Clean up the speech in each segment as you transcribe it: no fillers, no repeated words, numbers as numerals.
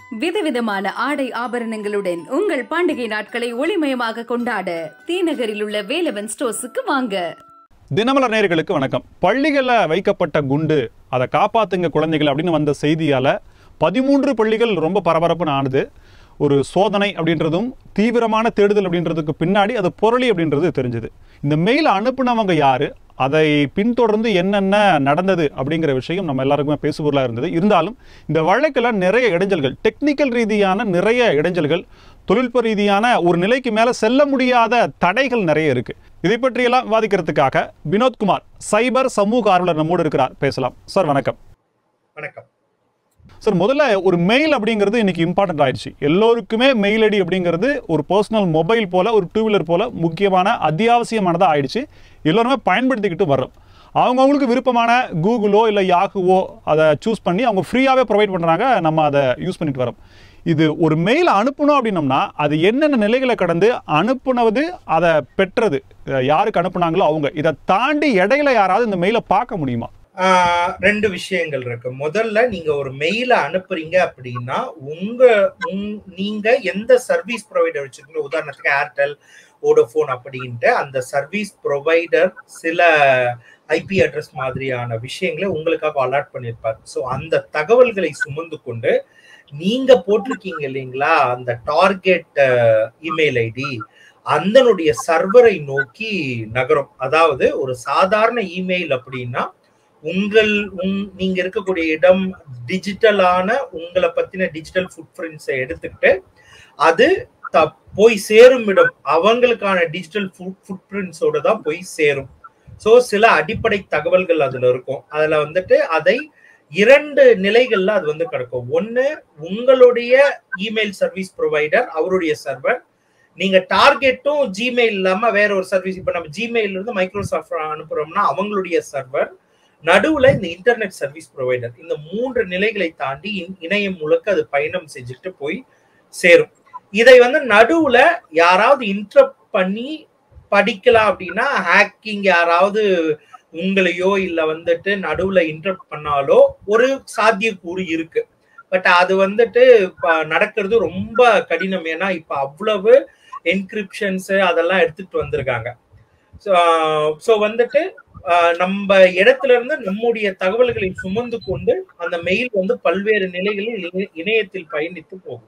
விதவிதமான ஆடை ஆபரணங்களுடன் உங்கள் பண்டிகை நாட்களை ஒளிமயமாக கொண்டாட தீநகரில் உள்ள வேலவன் ஸ்டோர்ஸுக்கு வாங்க. தினமலர் நேயர்களுக்கு வணக்கம். பள்ளிகளில் வைக்கப்பட்ட குண்டு அதை காப்பாத்துங்க குழந்தைகள் அப்படின்னு வந்த செய்தியால் 13 பள்ளிகள் ரொம்ப பரபரப்புன்னு ஆனது. ஒரு சோதனை அப்படின்றதும் தீவிரமான தேடுதல் அப்படின்றதுக்கு பின்னாடி அது புரளி அப்படின்றது தெரிஞ்சுது. இந்த மெயில் அனுப்புனவங்க யாரு, அதை பின்தொடர்ந்து என்னென்ன நடந்தது அப்படிங்கிற விஷயம் நம்ம எல்லாருக்குமே பேசுபொருளாக இருந்தது. இருந்தாலும் இந்த வழக்கில் நிறைய இடைஞ்சல்கள், டெக்னிக்கல் ரீதியான நிறைய இடைஞ்சல்கள், தொழில்நுட்ப ரீதியான ஒரு நிலைக்கு மேலே செல்ல முடியாத தடைகள் நிறைய இருக்கு. இதை பற்றியெல்லாம் விவாதிக்கிறதுக்காக வினோத்குமார் சைபர் சமூக ஆர்வலர் நம்மோடு இருக்கிறார். பேசலாம் சார். வணக்கம். வணக்கம் சார். முதல்ல ஒரு மெயில் அப்படிங்கிறது இன்னைக்கு இம்பார்ட்டன்ட் ஆயிடுச்சு. எல்லோருக்குமே மெயில் ஐடி அப்படிங்கிறது ஒரு பர்சனல் மொபைல் போல, ஒரு டூ வீலர் போல முக்கியமான அத்தியாவசியமானதாக ஆயிடுச்சு. எல்லோருமே பயன்படுத்திக்கிட்டு வர்றோம். அவங்கவுங்களுக்கு விருப்பமான கூகுளோ இல்லை யாகுவோ அதை சூஸ் பண்ணி அவங்க ஃப்ரீயாகவே ப்ரொவைட் பண்ணுறாங்க. நம்ம அதை யூஸ் பண்ணிட்டு வரோம். இது ஒரு மெயில் அனுப்பணும் அப்படின்னம்னா அது என்னென்ன நிலைகளை கடந்து அனுப்புனது, அதை பெற்றது யாருக்கு அனுப்புனாங்களோ அவங்க, இதை தாண்டி இடையில யாராவது இந்த மெயிலை பார்க்க முடியுமா? ரெண்டு விஷயங்கள் இருக்கு. முதல்ல நீங்க ஒரு மெயில அனுப்புறீங்க அப்படின்னா நீங்க எந்த சர்வீஸ் ப்ரொவைடர் வச்சிருக்கீங்க, உதாரணத்துக்கு ஏர்டெல், வோடோஃபோன் அப்படின்ட்டு அந்த சர்வீஸ் ப்ரொவைடர் சில ஐபி அட்ரஸ் மாதிரியான விஷயங்களை உங்களுக்காக அலாட் பண்ணியிருப்பார். ஸோ அந்த தகவல்களை சுமந்து கொண்டு நீங்க போட்டிருக்கீங்க இல்லைங்களா அந்த டார்கெட் இமெயில் ஐடி, அதனுடைய சர்வரை நோக்கி நகரும். அதாவது ஒரு சாதாரண இமெயில் அப்படின்னா நீங்க இருக்கக்கூடிய இடம் டிஜிட்டலான உங்களை பத்தின டிஜிட்டல் ஃபுட் பிரிண்ட்ஸை எடுத்துக்கிட்டு அது போய் சேரும் இடம் அவங்களுக்கான டிஜிட்டல் ஃபுட் பிரிண்ட்ஸோட தான் போய் சேரும். ஸோ சில அடிப்படை தகவல்கள் அதுல இருக்கும். அதுல அதை 2 நிலைகள்ல அது கிடக்கும். ஒண்ணு, உங்களுடைய இமெயில் சர்வீஸ் ப்ரொவைடர் அவருடைய சர்வர், நீங்க டார்கெட்டும் ஜிமெயில் இல்லாம வேற ஒரு சர்வீஸ், இப்ப நம்ம ஜிமெயில் இருந்து மைக்ரோசாஃப்ட் அனுப்புறோம்னா அவங்களுடைய சர்வர், நடுவுல இந்த இன்டர்நெட் சர்வீஸ் ப்ரொவைடர், இந்த 3 நிலைகளை தாண்டி இணையம் முழுக்க அது பயணம் செஞ்சுட்டு போய் சேரும். இதை நடுவுல யாராவது இன்டரப்ட் பண்ணி படிக்கலாம் அப்படின்னா, ஹேக்கிங் யாராவது உங்களையோ இல்ல நடுவுல இன்டரப்ட் பண்ணாலோ ஒரு சாத்தியக்கூறு இருக்கு. பட் அது நடக்கிறது ரொம்ப கடினம். ஏன்னா இப்ப அவ்வளவு என்கிரிப்ஷன்ஸ் அதெல்லாம் எடுத்துட்டு வந்திருக்காங்க. ஸோ நம்ம இடத்துல இருந்து நம்முடைய தகவல்களை சுமந்து கொண்டு அந்த மெயில் பல்வேறு நிலைகளில் இணையத்தில் பயணித்து போகும்.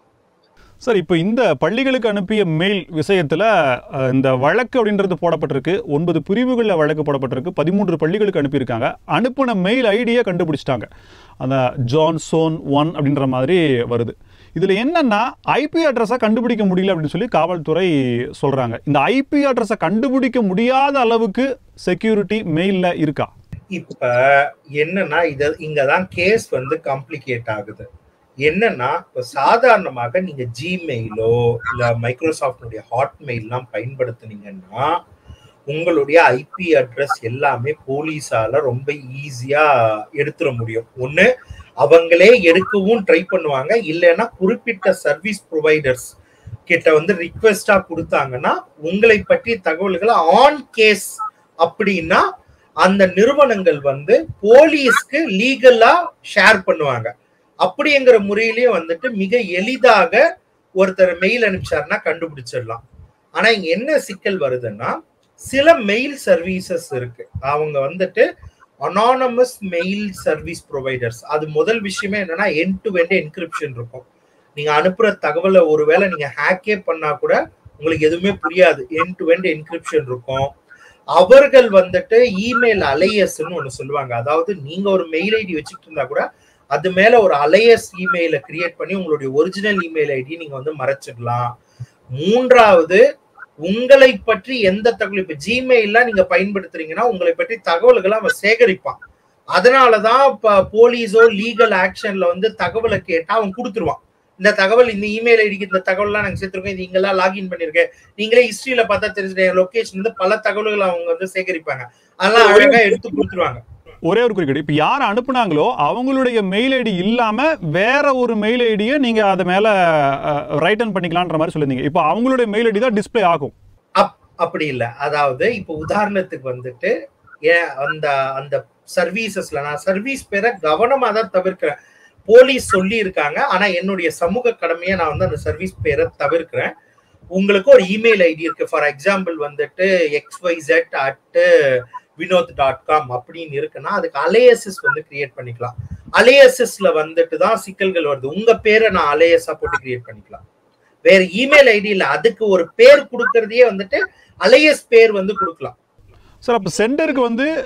சார், இப்போ இந்த பள்ளிகளுக்கு அனுப்பிய மெயில் விஷயத்துல இந்த வழக்கு அப்படின்றது போடப்பட்டிருக்கு. 9 பிரிவுகளில் வழக்கு போடப்பட்டிருக்கு. 13 பள்ளிகளுக்கு அனுப்பியிருக்காங்க. அனுப்பின மெயில் ஐடியை கண்டுபிடிச்சிட்டாங்க. அந்த ஜான்சோன் 1 அப்படின்ற மாதிரி வருது. இதுல என்னன்னா ஐபி அட்ரஸை கண்டுபிடிக்க முடியல அப்படின்னு சொல்லி காவல்துறை சொல்றாங்க. இந்த ஐபி அட்ரஸை கண்டுபிடிக்க முடியாத அளவுக்கு செக்யூரிட்டி மெயில்ல இருக்கா? இப்ப என்னன்னா இங்கதான் கேஸ் காம்ப்ளிகேட் ஆகுது. என்னன்னா இப்ப சாதாரணமாக நீங்க ஜிமெயிலோ இல்ல மைக்ரோசாஃப்டுடைய ஹாட்மெயில்லாம் பயன்படுத்துனீங்கன்னா உங்களுடைய ஐபி அட்ரஸ் எல்லாமே போலீஸால ரொம்ப ஈஸியா எடுத்துட முடியும். ஒண்ணு, அவங்களே எடுக்கவும் ட்ரை பண்ணுவாங்க. இல்லைன்னா குறிப்பிட்ட சர்வீஸ் ப்ரொவைடர்ஸ் கிட்ட ரிக்வெஸ்டா கொடுத்தாங்கன்னா உங்களை பற்றிய தகவல்களை ஆன் கேஸ் அப்படின்னா அந்த நிறுவனங்கள் போலீஸ்க்கு லீகலா ஷேர் பண்ணுவாங்க. அப்படிங்கிற முறையிலேயே மிக எளிதாக ஒருத்தர் மெயில் அனுப்பிச்சாருன்னா கண்டுபிடிச்சிடலாம். ஆனா இங்க என்ன சிக்கல் வருதுன்னா, சில மெயில் சர்வீசஸ் இருக்கு. அவங்க அனானமஸ் மெயில் சர்வீஸ் ப்ரொவைடர்ஸ். அது முதல் விஷயமே என்னன்னா எண்ட் டு எண்ட் என்கிரிப்ஷன் இருக்கும். நீங்க அனுப்புற தகவலை ஒருவேளை நீங்க ஹேக்கே பண்ணா கூட உங்களுக்கு எதுவுமே புரியாது. எண்ட் டு எண்ட் என்கிரிப்ஷன் இருக்கும். அவர்கள் இமெயில் அலையஸ்ன்னு ஒண்ணு சொல்லுவாங்க. அதாவது நீங்க ஒரு மெயில் ஐடி வச்சுட்டு இருந்தா கூட அது மேல ஒரு அலையஸ் இமெயில கிரியேட் பண்ணி உங்களுடைய ஒரிஜினல் இமெயில் ஐடி நீங்க மறைச்சிடலாம். மூன்றாவது, உங்களை பற்றி எந்த தகவல், இப்ப ஜிமெயில நீங்க பயன்படுத்துறீங்கன்னா உங்களை பற்றி தகவல்களை அவன் சேகரிப்பான். அதனாலதான் இப்ப போலீஸோ லீகல் ஆக்ஷன்ல தகவலை கேட்டா அவன் கொடுத்துருவான். இந்த தகவல், இந்த இமெயில் ஐடிக்கு இந்த தகவல்லாம் நாங்க சேர்த்திருக்கோம், இது இங்கெல்லாம் லாகின் பண்ணிருக்கேன், நீங்களே ஹிஸ்டரியில பார்த்தா தெரிஞ்சுட்டேன், லொகேஷன் பல தகவல்கள் அவங்க சேகரிப்பாங்க. அதெல்லாம் அழகா எடுத்து கொடுத்துருவாங்க. ஒரே ஒரு குறிக்கீடு, இப்போ யார் அனுப்புனாங்களோ அவங்களுடைய மெயில் ஐடி இல்லாம வேற ஒரு மெயில் ஐடியை நீங்க அதை மேல ரைட்டன் பண்ணிக்கலான்ற மாதிரி சொல்லிருந்தீங்க. இப்போ அவங்களுடைய மெயில் ஐடி தான் டிஸ்பிளே ஆகும். அப்படி இல்லை. அதாவது இப்போ உதாரணத்துக்கு அந்த அந்த சர்வீசஸ்ல நான் சர்வீஸ் பேரை கவனமா தான் தவிர்க்கிறேன். போலீஸ் சொல்லி இருக்காங்க. ஆனா என்னுடைய சமூக கடமையை நான் வந்து அந்த சர்வீஸ் பேரை தவிர்க்கிறேன். உங்களுக்கு ஒரு இமெயில் ஐடி இருக்கு. ஃபார் எக்ஸாம்பிள் வந்துட்டு xyz@vinod.com அப்படின்னு இருக்குன்னா அதுக்கு அலையசஸ் வந்து கிரியேட் பண்ணிக்கலாம். அலையசஸ்ல வந்துட்டு தான் சிக்கல்கள் வருது. உங்க பேரை நான் அலையஸா போட்டு கிரியேட் பண்ணிக்கலாம். வேற இமெயில் ஐடி இல்ல, அதுக்கு ஒரு பேர் கொடுக்கறதையே வந்துட்டு அலையஸ் பேர் வந்து கொடுக்கலாம். சார் அப்ப சென்டருக்கு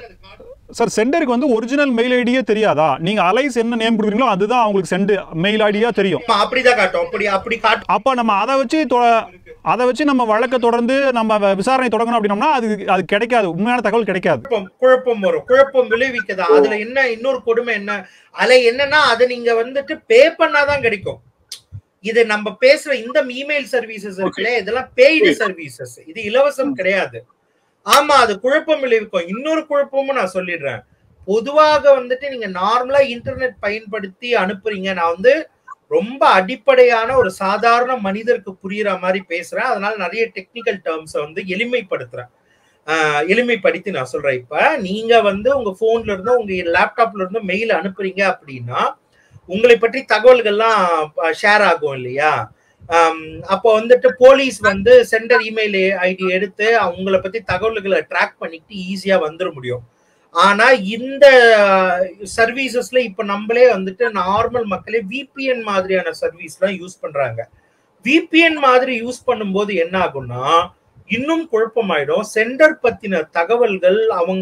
வந்து ஒரிஜினல் மெயில் ஐடியே தெரியாதா? நீங்க அலைஸ் என்ன நேம் கொடுக்குறீங்களோ அதுதான் அவங்களுக்கு சென்ட் மெயில் ஐடியா தெரியும். அப்படிதான் காட்டும். அப்படி காட்டும். அப்ப நம்ம அதை வச்சு நம்ம வழக்க தொடர்ந்து நம்ம விசாரணை தொடங்கணும் அப்படின்னோம்னா அது கிடைக்காது, உண்மையான தகவல் கிடைக்காது. குழப்பம் வரும், குழப்பம் விளைவிக்கதா. அதுல என்ன இன்னொரு கொடுமை என்ன, அதுல என்னன்னா அது நீங்க வந்துட்டு பே பண்ணாதான் கிடைக்கும். இது நம்ம பேசுற இந்த இமெயில் சர்வீசஸ் இருக்குல்ல, இதெல்லாம் பெய்டு சர்வீசஸ், இது இலவசம் கிடையாது. ஆமா, அது குழப்பம் விளைவிக்கும். இன்னொரு குழப்பமும் நான் சொல்லிடுறேன். பொதுவாக வந்துட்டு நீங்க நார்மலா இன்டர்நெட் பயன்படுத்தி அனுப்புறீங்க. நான் வந்து ரொம்ப அடிப்படையான ஒரு சாதாரண மனிதருக்கு புரியுற மாதிரி பேசுறேன். அதனால நிறைய டெக்னிக்கல் டேர்ம்ஸை வந்து எளிமைப்படுத்தி நான் சொல்றேன். இப்ப நீங்க வந்து உங்க போன்ல இருந்தோ உங்க லேப்டாப்ல இருந்தோ மெயில் அனுப்புறீங்க அப்படின்னா உங்களை பற்றி தகவல்கள்லாம் ஷேர் ஆகும் இல்லையா? அப்போ வந்துட்டு போலீஸ் வந்து சென்டர் இமெயில் ஐடி எடுத்து அவங்கள பத்தி தகவல்களை ட்ராக் பண்ணிட்டு ஈஸியா வந்துட முடியும். ஆனா இந்த சர்வீசஸ்ல இப்ப நம்மளே வந்துட்டு நார்மல் மக்களே VPN மாதிரியான சர்வீஸ் எல்லாம் யூஸ் பண்றாங்க. VPN மாதிரி யூஸ் பண்ணும்போது என்ன ஆகும்னா இன்னும் குழப்பமாயிடும். சென்டர் பத்தின தகவல்கள்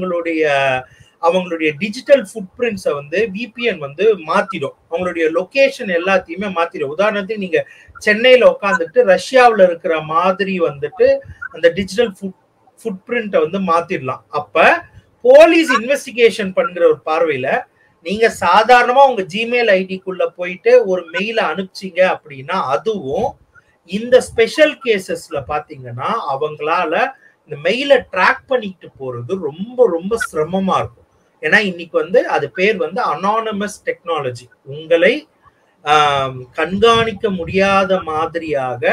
அவங்களுடைய டிஜிட்டல் ஃபுட் பிரிண்ட்ஸை வந்து VPN வந்து மாத்திடும். அவங்களுடைய லொகேஷன் எல்லாத்தையுமே மாத்திடும். உதாரணத்துக்கு நீங்க சென்னையில உட்காந்துட்டு ரஷ்யாவில் இருக்கிற மாதிரி வந்துட்டு அந்த டிஜிட்டல் ஃபுட் பிரிண்ட்டை வந்து மாத்திடலாம். அப்ப போலீஸ் இன்வெஸ்டிகேஷன் பண்ற ஒரு பார்வையில நீங்க சாதாரணமா உங்க ஜிமெயில் ஐடிக்குள்ள போயிட்டு ஒரு மெயில அனுப்பிச்சிங்க அப்படின்னா அதுவும் இந்த ஸ்பெஷல் கேசஸ்ல பாத்தீங்கன்னா அவங்களால இந்த மெயிலை ட்ராக் பண்ணிட்டு போறது ரொம்ப ரொம்ப சிரமமா இருக்கும். ஏன்னா இன்னைக்கு வந்து அது பேர் வந்து அனானமஸ் டெக்னாலஜி. உங்களை கண்காணிக்க முடியாத மாதிரியாக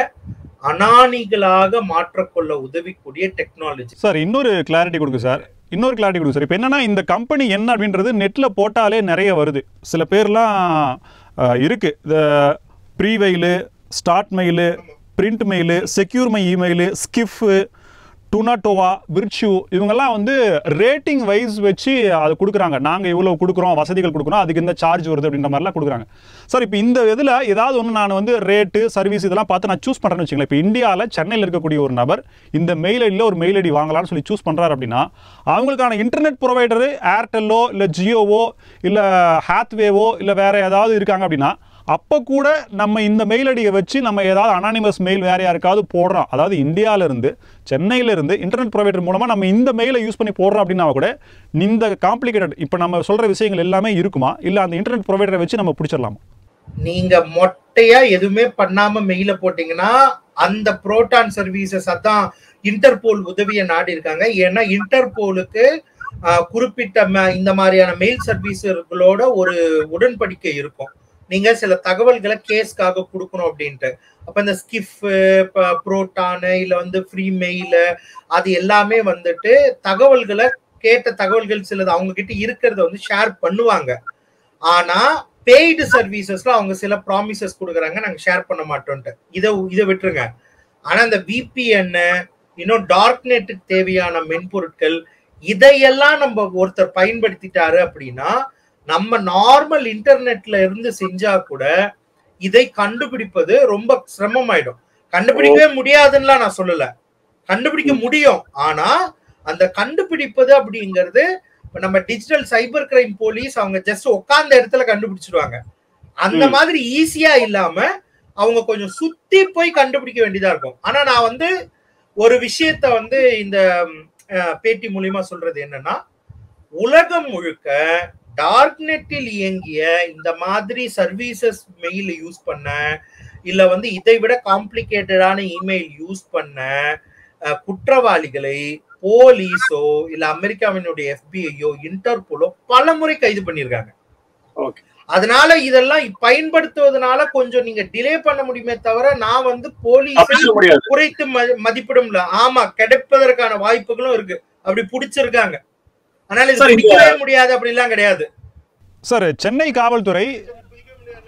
அனானிகளாக மாற்றக்கொள்ள உதவிக்கூடிய டெக்னாலஜி. சார் இன்னொரு கிளாரிட்டி கொடுங்க சார். இப்போ என்னன்னா இந்த கம்பெனி என்ன அப்படின்றது நெட்ல போட்டாலே நிறைய வருது. சில பேர்லாம் இருக்கு, இந்த ப்ரீமெயிலு, ஸ்டார்ட் மெயிலு, பிரிண்ட் மெயிலு, செக்யூர் மை இமெயிலு, ஸ்கிஃப், டுனாட்டோவா, விர்ச்சு, இவங்கெல்லாம் வந்து ரேட்டிங் வைஸ் வச்சு அது கொடுக்குறாங்க. நாங்கள் இவ்வளோ கொடுக்குறோம், வசதிகள் கொடுக்குறோம், அதுக்கு இந்த சார்ஜ் வருது அப்படின்ற மாதிரிலாம் கொடுக்குறாங்க. சார் இப்போ இந்த இதில் ஏதாவது ஒன்று நான் வந்து ரேட்டு சர்வீஸ் இதெல்லாம் பார்த்து நான் சூஸ் பண்ணுறேன்னு வச்சுங்களேன். இப்போ இந்தியாவில் சென்னையில் இருக்கக்கூடிய ஒரு நபர் இந்த மெயில் ஐடியில் ஒரு மெயில் ஐடி வாங்கலாம்னு சொல்லி சூஸ் பண்ணுறாரு அப்படின்னா அவங்களுக்கான இன்டர்நெட் ப்ரொவைடரு ஏர்டெல்லோ இல்லை ஜியோவோ இல்லை ஹாத்வேவோ இல்லை வேறு ஏதாவது இருக்காங்க அப்படின்னா அப்போ கூட நம்ம இந்த மெயில் ஐடியை வச்சு நம்ம ஏதாவது அனானிமஸ் மெயில் வேறு யாருக்காவது போடுறோம், அதாவது இந்தியாவிலேருந்து சென்னையிலேருந்து இன்டர்நெட் ப்ரொவைடர் மூலமாக நம்ம இந்த மெயிலை யூஸ் பண்ணி போடுறோம் அப்படின்னா கூட இந்த காம்ப்ளிகேட்டட் இப்போ நம்ம சொல்கிற விஷயங்கள் எல்லாமே இருக்குமா, இல்லை அந்த இன்டர்நெட் ப்ரொவைடரை வச்சு நம்ம பிடிச்சிடலாமா? நீங்க மொட்டையா எதுவுமே பண்ணாம மெயில போட்டீங்கன்னா அந்த புரோட்டான் சர்வீசஸ் அதான் இன்டர்போல் உதவியை நாடி இருக்காங்க. ஏன்னா இன்டர்போலுக்கு குறிப்பிட்ட இந்த மாதிரியான மெயில் சர்வீஸர்களோட ஒரு உடன்படிக்கை இருக்கும். நீங்க சில தகவல்களை கேஸ்க்காக கொடுக்கணும் அப்படின்ட்டு. அப்ப இந்த ஸ்கிஃப், புரோட்டானு இல்ல வந்து ஃப்ரீ மெயில் அது எல்லாமே வந்துட்டு தகவல்களை கேட்ட தகவல்கள் சிலது அவங்க கிட்ட இருக்கிறத வந்து ஷேர் பண்ணுவாங்க. ஆனா பெய்டு சர்வீசஸ்ல அவங்க சில ப்ராமிசஸ் கொடுக்குறாங்க, நாங்க ஷேர் பண்ண மாட்டோம்ட்டு. இதை விட்டுருங்க. ஆனா இந்த VPN இன்னும் டார்க் நெட்டுக்கு தேவையான மென்பொருட்கள் இதையெல்லாம் நம்ம ஒருத்தர் பயன்படுத்திட்டாரு அப்படின்னா நம்ம நார்மல் இன்டர்நெட்ல இருந்து செஞ்சா கூட இதை கண்டுபிடிப்பது ரொம்ப சிரமமாயிடும். கண்டுபிடிக்கவே முடியாதுன்னா நான் சொல்லல, கண்டுபிடிக்க முடியும். ஆனா அந்த கண்டுபிடிப்பது அப்படிங்கிறது நம்ம டிஜிட்டல் சைபர் கிரைம் போலீஸ் அவங்க ஜஸ்ட் உட்கார்ந்த இடத்துல கண்டுபிடிச்சிடுவாங்க. அந்த மாதிரி ஈஸியா இல்லாம அவங்க கொஞ்சம் சுத்தி போய் கண்டுபிடிக்க வேண்டியதா இருக்கும். ஆனா நான் வந்து ஒரு விஷயத்த வந்து இந்த பேட்டி மூலியமா சொல்றது என்னன்னா, உலகம் முழுக்க டார்க் நெட்டில் இயங்கிய இந்த மாதிரி சர்வீசஸ் மெயில் யூஸ் பண்ண இல்ல வந்து இதை விட காம்ப்ளிகேட்டடான இமெயில் யூஸ் பண்ண குற்றவாளிகளை போலீஸோ இல்ல அமெரிக்காவினுடைய FBIயோ இன்டர்போலோ பல முறை கைது பண்ணிருக்காங்க. அதனால இதெல்லாம் பயன்படுத்துவதனால கொஞ்சம் நீங்க டிலே பண்ண முடியுமே தவிர நான் வந்து போலீஸை குறைத்து மதிப்பிடும்ல. ஆமா, கிடைப்பதற்கான வாய்ப்புகளும் இருக்கு. அப்படி பிடிச்சிருக்காங்க. அதனால இது பிடிக்கவே முடியாது அப்படிலாம் கிடையாது. சார் சென்னை காவல்துறை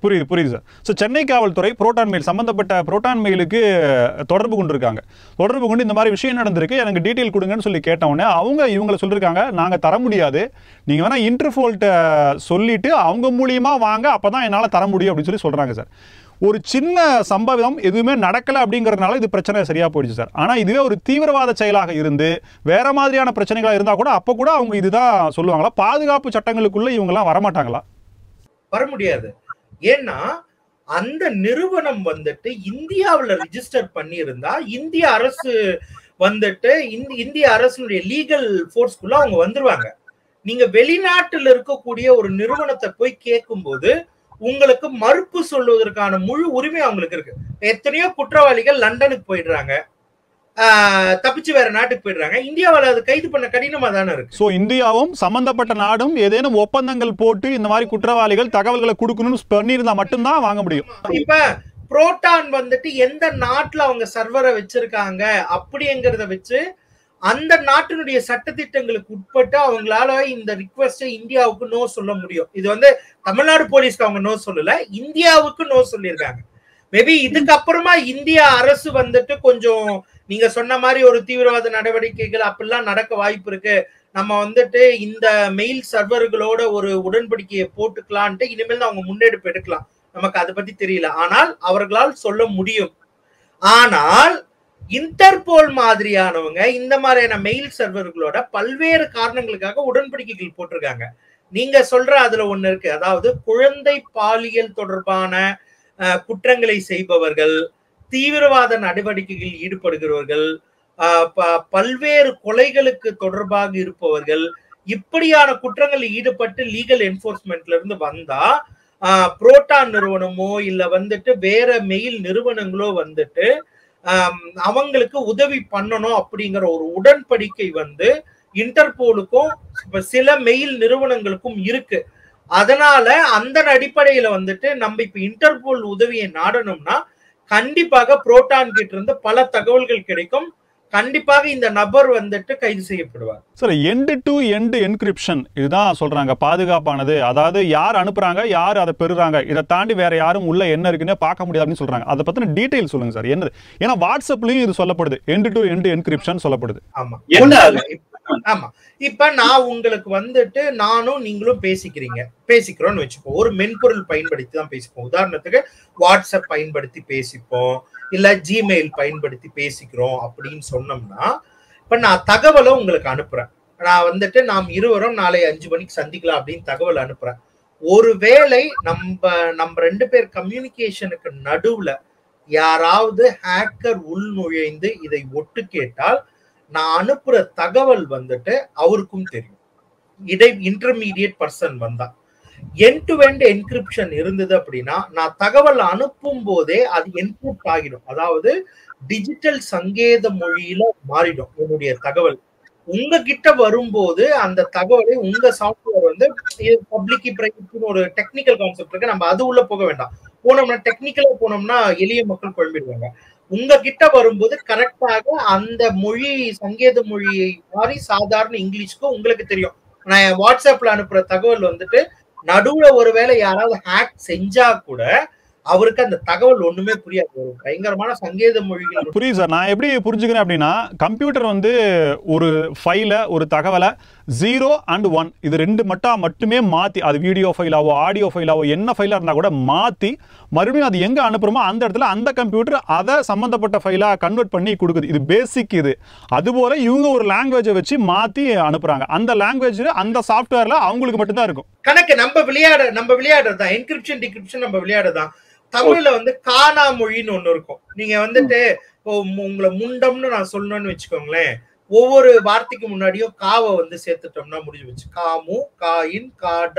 புரியுது சார். ஸோ சென்னை காவல்துறை புரோட்டான் மெயில் சம்பந்தப்பட்ட புரோட்டான் மெயிலுக்கு தொடர்பு கொண்டிருக்காங்க. தொடர்பு கொண்டு இந்த மாதிரி விஷயம் நடந்திருக்கு, எனக்கு டீட்டெயில் கொடுங்கன்னு சொல்லி கேட்டவுடனே இவங்களை சொல்லியிருக்காங்க, நாங்கள் தர முடியாது, நீங்கள் வேணால் இன்டர்போல்கிட்ட சொல்லிட்டு அவங்க மூலியமாக வாங்க, அப்போ தான் என்னால் தர முடியும் அப்படின்னு சொல்கிறாங்க சார். ஒரு சின்ன சம்பவம் எதுவுமே நடக்கலை அப்படிங்கிறதுனால இது பிரச்சனை சரியாக போயிடுச்சு சார். ஆனால் இதுவே ஒரு தீவிரவாத செயலாக இருந்து வேற மாதிரியான பிரச்சனைகளாக இருந்தால் கூட அப்போ கூட அவங்க இதுதான் சொல்லுவாங்களா? பாதுகாப்பு சட்டங்களுக்குள்ள இவங்கெல்லாம் வரமாட்டாங்களா? வர முடியாது. ஏன்னா அந்த நிறுவனம் வந்துட்டு இந்தியாவில் ரிஜிஸ்டர் பண்ணியிருந்தா இந்திய அரசு வந்துட்டு இந்திய அரசுடைய லீகல் ஃபோர்ஸ்க்குள்ள அவங்க வந்துருவாங்க. நீங்க வெளிநாட்டில் இருக்கக்கூடிய ஒரு நிறுவனத்தை போய் கேட்கும் போது உங்களுக்கு மறுப்பு சொல்வதற்கான முழு உரிமை அவங்களுக்கு இருக்கு. எத்தனையோ குற்றவாளிகள் லண்டனுக்கு போயிடுறாங்க, தப்பிச்சு வேற நாட்டுக்கு போயிடுறாங்க. இந்தியாவில் அது கைது பண்ண கடினமா தானே இருக்கு. சோ இந்தியாவும் சம்பந்தப்பட்ட நாடும் ஏதேனும் ஒப்பந்தங்கள் போட்டு இந்த மாதிரி குற்றவாளிகள் தகவல்களை கொடுக்கணும்னு பண்ணியிருந்தா மட்டும்தான் வாங்க முடியும். இப்ப புரோட்டான் வந்துட்டு எந்த நாட்டுல அவங்க சர்வரை வச்சிருக்காங்க அப்படிங்கிறத வச்சு அந்த நாட்டினுடைய சட்டத்திட்டங்களுக்கு உட்பட்டு அவங்களால இந்த ரிக்வெஸ்ட் இந்தியாவுக்கு நோ சொல்ல முடியும். இது வந்து தமிழ்நாடு போலீஸ்க்கு அவங்க நோ சொல்லல, இந்தியாவுக்கு நோ சொல்லியிருக்காங்க. மேபி இதுக்கப்புறமா இந்திய அரசு வந்துட்டு கொஞ்சம் நீங்க சொன்ன மாதிரி ஒரு தீவிரவாத நடவடிக்கைகள் அப்படிலாம் நடக்க வாய்ப்பு இருக்கு, நம்ம வந்துட்டு இந்த மெயில் சர்வர்களோட ஒரு உடன்படிக்கையை போட்டுக்கலான்ட்டு இனிமேல் அவங்க முன்னெடுப்பு எடுக்கலாம். நமக்கு அதை பத்தி தெரியல, ஆனால் அவர்களால் சொல்ல முடியும். ஆனால் இன்டர்போல் மாதிரியானவங்க இந்த மாதிரியான மெயில் சர்வர்களோட பல்வேறு காரணங்களுக்காக உடன்படிக்கைகள் போட்டிருக்காங்க. நீங்க சொல்ற அதுல ஒண்ணு இருக்கு, அதாவது குழந்தை பாலியல் தொடர்பான குற்றங்களை செய்பவர்கள், தீவிரவாத நடவடிக்கைகளில் ஈடுபடுகிறவர்கள், பல்வேறு கொலைகளுக்கு தொடர்பாக இருப்பவர்கள், இப்படியான குற்றங்களில் ஈடுபட்டு லீகல் என்போர்ஸ்மெண்ட்ல இருந்து வந்தா புரோட்டான் நிறுவனமோ இல்ல வந்துட்டு வேற மெயில் நிறுவனங்களோ வந்துட்டு அவங்களுக்கு உதவி பண்ணணும் அப்படிங்கிற ஒரு உடன்படிக்கை வந்து இன்டர்போலுக்கும் சில மெயில் நிறுவனங்களுக்கும் இருக்கு. அதனால அந்த அடிப்படையில வந்துட்டு நம்ம இப்ப இன்டர்போல் உதவியை நாடணும்னா கண்டிப்பாக புரோட்டான் கிட்ட இருந்து பல தகவல்கள் கிடைக்கும். கண்டிப்பாக இந்த நபர் வந்துட்டு கைது செய்யப்படுவார். Sir, end to end encryption இதுதான் சொல்றாங்க பாதுகாப்பானது. அதாவது யார் அனுப்புறாங்க, யார் அதை பெறுறாங்க, இதை தாண்டி வேற யாரும் உள்ள என்ன இருக்குன்னு பார்க்க முடியாது அப்படின்னு சொல்றாங்க. அதை பத்தின டீடைல் சொல்லுங்க சார். என்னது? ஏன்னா வாட்ஸ்அப்லயும் இது சொல்லப்படுது, எண்ட் டு எண்ட் என்கிரிப்ஷன் சொல்லப்படுது. ஆமா ஆமா. இப்ப நான் உங்களுக்கு வந்துட்டு நானும் நீங்களும் பேசிக்கிறோம்னு வச்சுப்போம். ஒரு மென்பொருள் பயன்படுத்தி தான் பேசிப்போம். உதாரணத்துக்கு வாட்ஸ்அப் பயன்படுத்தி பேசிப்போம், இல்ல ஜிமெயில் பயன்படுத்தி பேசிக்கிறோம் அப்படின்னு சொன்னோம்னா, இப்ப நான் தகவலை உங்களுக்கு அனுப்புறேன். நான் வந்துட்டு நாம் இருவரும் நாளை 5 மணிக்கு சந்திக்கலாம் அப்படின்னு தகவல் அனுப்புறேன். ஒருவேளை நம்ம 2 பேர் கம்யூனிகேஷனுக்கு நடுவுல யாராவது ஹேக்கர் உள் நுழைந்து இதை ஒட்டு கேட்டால் நான் அனுப்புற தகவல் வந்துட்டு அவருக்கும் தெரியும். இன்டர்மீடியட் பர்சன் வந்தா எண்ட் டு எண்ட் என்கிரிப்ஷன் இருந்தது அப்படின்னா நான் தகவல் அனுப்பும் போதே அது என்கிரிப்ட் ஆகிடும். அதாவது டிஜிட்டல் சங்கேத மொழியில மாறிடும் என்னுடைய தகவல். உங்ககிட்ட வரும்போது அந்த தகவலை உங்க சாஃப்ட்வேர் வந்து பப்ளிக் பிரைவேட்னு ஒரு டெக்னிக்கல் கான்செப்ட் இருக்கு, நம்ம அது உள்ள போக வேண்டாம். போனோம்னா டெக்னிக்கலா போனோம்னா எளிய மக்கள் குழம்பிடுவாங்க. உங்ககிட்ட வரும்போது கரெக்டாக அந்த மொழி சங்கேத மொழியை மாறி சாதாரண இங்கிலீஷ்க்கு உங்களுக்கு தெரியும். நான் வாட்ஸ்அப்ல அனுப்புற தகவல் வந்துட்டு நடுவுல ஒருவேளை யாராவது ஹேக் செஞ்சா கூட அவருக்கு அந்த தகவல் ஒண்ணுமே புரியாது. ஒரு பயங்கரமான சங்கேத மொழிகள் புரியுது சார். நான் எப்படி புரிஞ்சுக்கிறேன் அப்படின்னா, கம்ப்யூட்டர் வந்து ஒரு ஃபைல, ஒரு தகவலை 0 and 1 இது 2 மட்டுமே மாற்றி, அது வீடியோ ஃபைலாவோ ஆடியோ ஃபைலாவோ என்ன ஃபைலாக இருந்தால் கூட மாற்றி மறுபடியும் அது எங்கே அனுப்புகிறோமோ அந்த இடத்துல அந்த கம்ப்யூட்டர் அதை சம்மந்தப்பட்ட ஃபைலாக கன்வெர்ட் பண்ணி கொடுக்குது. இது பேசிக். இது அதுபோல் இவங்க ஒரு லாங்குவேஜை வச்சு மாற்றி அனுப்புகிறாங்க. அந்த லாங்குவேஜ் அந்த சாஃப்ட்வேரில் அவங்களுக்கு மட்டும்தான் இருக்கும். கணக்கு நம்ம விளையாடுறதுதான் என்கிரிப்ஷன் டிகிரிப்ஷன் நம்ம விளையாடுறதுதான். தமிழ்ல வந்து காணா மொழின்னு ஒண்ணு இருக்கும். நீங்க வந்துட்டு உங்களை முண்டம்னு நான் சொல்லணும்னு வச்சுக்கோங்களேன், ஒவ்வொரு வார்த்தைக்கு முன்னாடியும் காவை வந்து சேர்த்துட்டோம்னா முடிஞ்சு வச்சு காமு காயின்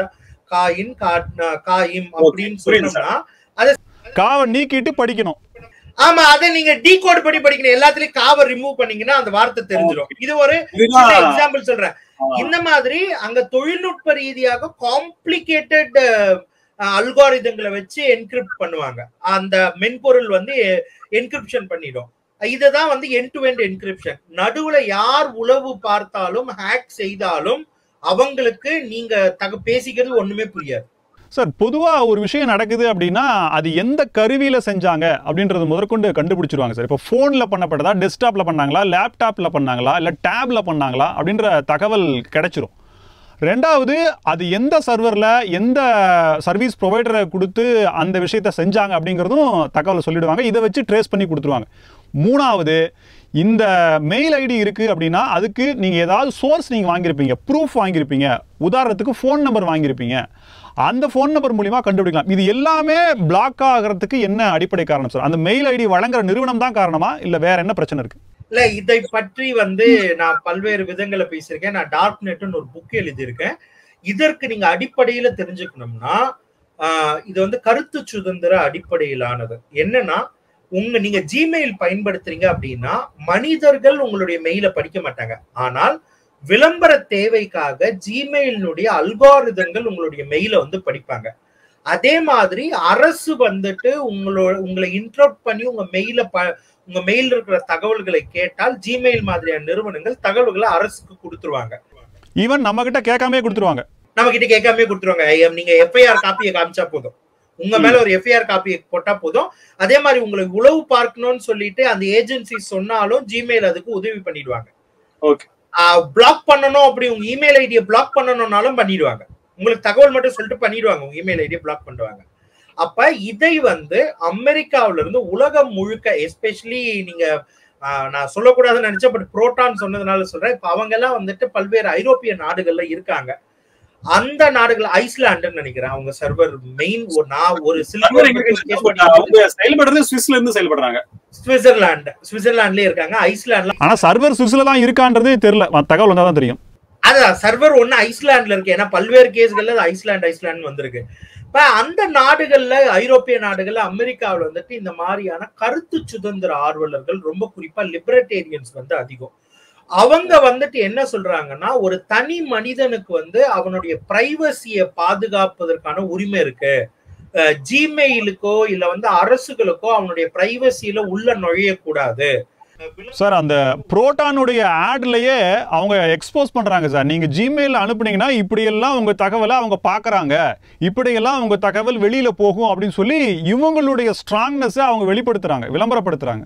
காயின் காயிம் அப்படின்னு சொன்னோம்னா அதை காவை நீக்கிட்டு படிக்கணும். ஆமா, அதை நீங்க டீகோட் பண்ணி படிக்கணும். எல்லாத்துலயும் காவை ரிமூவ் பண்ணீங்கன்னா அந்த வார்த்தை தெரிஞ்சிடும். இது ஒரு எக்ஸாம்பிள் சொல்றேன். இந்த மாதிரி அங்க தொழில்நுட்ப ரீதியாக காம்ப்ளிகேட்டட் அல்காரிதங்களை வச்சு என்கிரிப்ட் பண்ணுவாங்க. அந்த மென்பொருள் வந்து என்கிரிப்ஷன் பண்ணிடும். இதுதான் வந்து எண்ட் டு எண்ட் என்கிரிப்ஷன். நடுவுல யார் உளவு பார்த்தாலும் ஹேக் செய்தாலும் அவங்களுக்கு நீங்க பேசிக்கிறது ஒண்ணுமே புரியாது. சார் பொதுவாக ஒரு விஷயம் நடக்குது அப்படின்னா அது எந்த கருவியில் செஞ்சாங்க அப்படின்றது முதற்கொண்டு கண்டுபிடிச்சிருவாங்க சார். இப்போ ஃபோனில் பண்ணப்பட்டதா, டெஸ்க்டாப்பில் பண்ணாங்களா, லேப்டாப்பில் பண்ணாங்களா, இல்லை டேப்பில் பண்ணாங்களா அப்படின்ற தகவல் கிடைச்சிரும். ரெண்டாவது, அது எந்த சர்வரில் எந்த சர்வீஸ் ப்ரொவைடரை கொடுத்து அந்த விஷயத்தை செஞ்சாங்க அப்படிங்கிறதும் தகவலை சொல்லிடுவாங்க. இதை வச்சு ட்ரேஸ் பண்ணி கொடுத்துருவாங்க. மூணாவது, இந்த மெயில் ஐடி இருக்குது அப்படின்னா அதுக்கு நீங்கள் ஏதாவது சோர்ஸ் நீங்கள் வாங்கியிருப்பீங்க, ப்ரூஃப் வாங்கியிருப்பீங்க. உதாரணத்துக்கு ஃபோன் நம்பர் வாங்கியிருப்பீங்க. அந்த ஃபோன் நம்பர் மூலிமா கண்டுபிடிக்கலாம். இது எல்லாமே பிளாக் ஆகிறதுக்கு என்ன அடிப்படை காரணம் சார்? அந்த மெயில் ஐடி வழங்குற நிறுவனம் தான் காரணமா, இல்லை வேற என்ன பிரச்சனை இருக்கு? இல்ல, இதை பற்றி நான் பல்வேறு விதங்களை பேசியிருக்கேன். நான் டார்க் நெட்னு ஒரு புக் எழுதியிருக்கேன். இதற்கு நீங்க அடிப்படையில தெரிஞ்சுக்கணும்னா இது கருத்து சுதந்திர அடிப்படையிலானது. என்னன்னா, நீங்க ஜிமெயில் பயன்படுத்துறீங்க அப்படின்னா மனிதர்கள் உங்களுடைய மெயிலை படிக்க மாட்டாங்க. ஆனால் விளம்பர தேவைக்காக ஜிமெயிலுடைய அல்காரிதங்கள் உங்களுடைய மெயிலை படிப்பாங்க. அதே மாதிரி அரசு உங்களை இன்டரப்ட் பண்ணி உங்க மெயில் இருக்கிற தகவல்களை கேட்டால் ஜிமெயில் மாதிரியான நிறுவனங்கள் தகவல்களை அரசுக்கு கொடுத்துருவாங்க. ஈவன் நம்ம கிட்ட கேட்காமே கொடுத்துருவாங்க. நீங்க எஃப்ஐஆர் காப்பியை காமிச்சா போதும், உங்க மேல ஒரு எஃப்ஐஆர் காப்பியை போட்டா போதும். அதே மாதிரி உங்களை உளவு பார்க்கணும்னு சொல்லிட்டு அந்த ஏஜென்சி சொன்னாலும் ஜிமெயில் அதுக்கு உதவி பண்ணிடுவாங்க. பிளாக் பண்ணணும், அப்படி உங்க இமெயில் ஐடியை பிளாக் பண்ணணும்னாலும் பண்ணிடுவாங்க. உங்களுக்கு தகவல் மட்டும் சொல்லிட்டு பண்ணிடுவாங்க, உங்க இமெயில் ஐடியை பிளாக் பண்ணுவாங்க. அப்ப இதை அமெரிக்காவில இருந்து உலகம் முழுக்க, எஸ்பெஷலி நீங்க நான் சொல்லக்கூடாதுன்னு நினைச்சேன், பட் புரோட்டான் சொன்னதுனால சொல்றேன். இப்ப அவங்க எல்லாம் பல்வேறு ஐரோப்பிய நாடுகள்ல இருக்காங்க. அந்த நாடுகள் ஐஸ்லாண்டுன்னு நினைக்கிறேன் அவங்க சர்வர் மெயின். ஒரு செயல்படுறது சுவிஸ்ல இருந்து செயல்படுறாங்க. சுவிட்சர்லாண்ட்லயே இருக்காங்க, ஐஸ்லாண்ட்ல. ஆனா சர்வர் சுவிஸ்ல தான் இருக்கான்றதே தெரியல, தகவல் வந்தா தான் தெரியும். அதான் சர்வர் ஐஸ்லாண்ட்ல இருக்கு. ஏன்னா பல்வேறு கேஸ்கள்ல ஐஸ்லாண்ட் வந்திருக்கு. இப்ப அந்த நாடுகள்ல, ஐரோப்பிய நாடுகள்ல, அமெரிக்காவில இந்த மாதிரியான கருத்து சுதந்திர ஆர்வலர்கள், ரொம்ப குறிப்பா லிபரட்டேரியன்ஸ் அதிகம். அவங்க என்ன சொல்றாங்கன்னா, ஒரு தனி மனிதனுக்கு அவனுடைய பிரைவசியை பாதுகாப்பதற்கான உரிமை இருக்கு. ஜிமெயிலுக்கோ இல்ல அரசுகளுக்கோ அவனுடைய பிரைவசியில உள்ள நுழையக்கூடாது. சார், அந்த புரோட்டானுடைய ஆட்லயே அவங்க எக்ஸ்போஸ் பண்றாங்க சார். நீங்க ஜிமெயில் அனுப்புனீங்கன்னா இப்படியெல்லாம் உங்க தகவலை அவங்க பாக்குறாங்க, இப்படியெல்லாம் உங்க தகவல் வெளியில போகும் அப்படின்னு சொல்லி இவங்களுடைய ஸ்ட்ராங்னஸ் அவங்க வெளிப்படுத்துறாங்க, விளம்பரப்படுத்துறாங்க.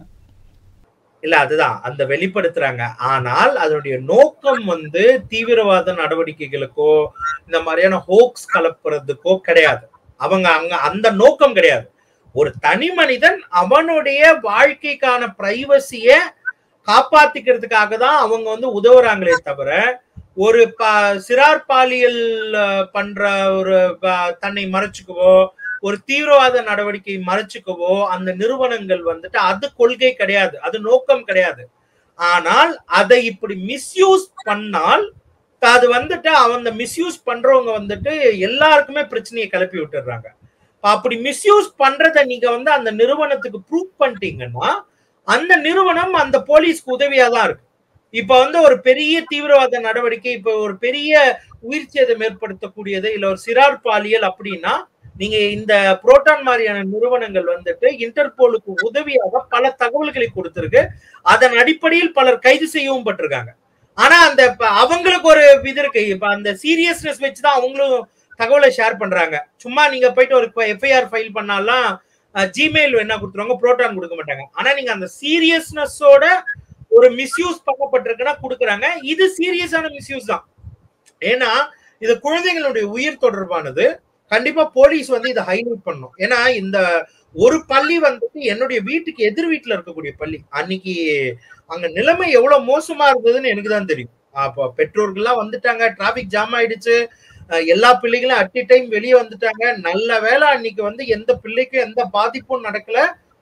இல்ல, அதுதான் அந்த வெளிப்படுத்துறாங்க. ஆனால் அதனுடைய நோக்கம் தீவிரவாத நடவடிக்கைகளுக்கோ இந்த மாதிரியான ஹோக்ஸ் கலப்புறதுக்கோ கிடையாது. அவங்க அந்த நோக்கம் கிடையாது. ஒரு தனி மனிதன் அவனுடைய வாழ்க்கைக்கான பிரைவசிய காப்பாத்திக்கிறதுக்காக தான் அவங்க உதவுறாங்களே தவிர, ஒரு சிறார் பாலியல் பண்ற ஒரு தன்னை மறைச்சுக்கவோ, ஒரு தீவிரவாத நடவடிக்கை மறைச்சுக்கவோ அந்த நிறுவனங்கள் அது கொள்கை கிடையாது, அது நோக்கம் கிடையாது. ஆனால் அதை இப்படி மிஸ்யூஸ் பண்ணால் அது அவங்க மிஸ்யூஸ் பண்றவங்க எல்லாருக்குமே பிரச்சனையை கிளப்பி விட்டுறாங்க. அப்படி மிஸ்யூஸ் பண்றத நீங்க அந்த நிறுவனத்துக்கு ப்ரூவ் பண்ணிட்டீங்கன்னா அந்த நிறுவனம் அந்த போலீஸ்க்கு உதவியா தான் இருக்கு. இப்ப ஒரு பெரிய தீவிரவாத நடவடிக்கை, இப்ப ஒரு பெரிய உயிர் சேதம் ஏற்படுத்தக்கூடியது, இல்ல ஒரு சிறார் பாலியல் அப்படின்னா நீங்க இந்த புரோட்டான் மாதிரியான நிறுவனங்கள் இன்டர்போலுக்கு உதவியாக பல தகவல்களை கொடுத்திருக்கு. அதன் அடிப்படையில் பலர் கைது செய்யவும் பட்டிருக்காங்க. ஆனா அந்த அவங்களுக்கு ஒரு இது இருக்கு. இப்ப அந்த சீரியஸ்னஸ் வச்சுதான் அவங்களும் தகவலை ஷேர் பண்றாங்க. சும்மா நீங்க போயிட்டு ஒரு எஃப்ஐஆர் ஃபைல் பண்ணாலாம் ஜிமெயில் என்ன கொடுத்துருவாங்க, புரோட்டான் கொடுக்க மாட்டாங்க. ஆனா நீங்க அந்த சீரியஸ்னஸோட ஒரு மிஸ்யூஸ் பண்ணப்பட்டிருக்குன்னா கொடுக்குறாங்க. இது சீரியஸான மிஸ்யூஸ் தான். ஏன்னா இது குழந்தைங்களுடைய உயிர் தொடர்பானது. கண்டிப்பா போலீஸ் இதை ஹைலைட் பண்ணும். ஏன்னா இந்த ஒரு பள்ளி என்னுடைய வீட்டுக்கு எதிர் வீட்டுல இருக்கக்கூடிய பள்ளி, அன்னைக்கு அங்க நிலைமை எவ்வளவு மோசமா இருந்ததுன்னு எனக்கு தான் தெரியும். அப்போ பெற்றோர்கள்லாம் வந்துட்டாங்க, டிராபிக் ஜாம் ஆயிடுச்சு, எல்லா பிள்ளைகளும் அட் எ டைம் வெளியே வந்துட்டாங்க. நல்ல வேளை அன்னைக்கு எந்த பிள்ளைக்கும் எந்த பாதிப்பும் நடக்கல.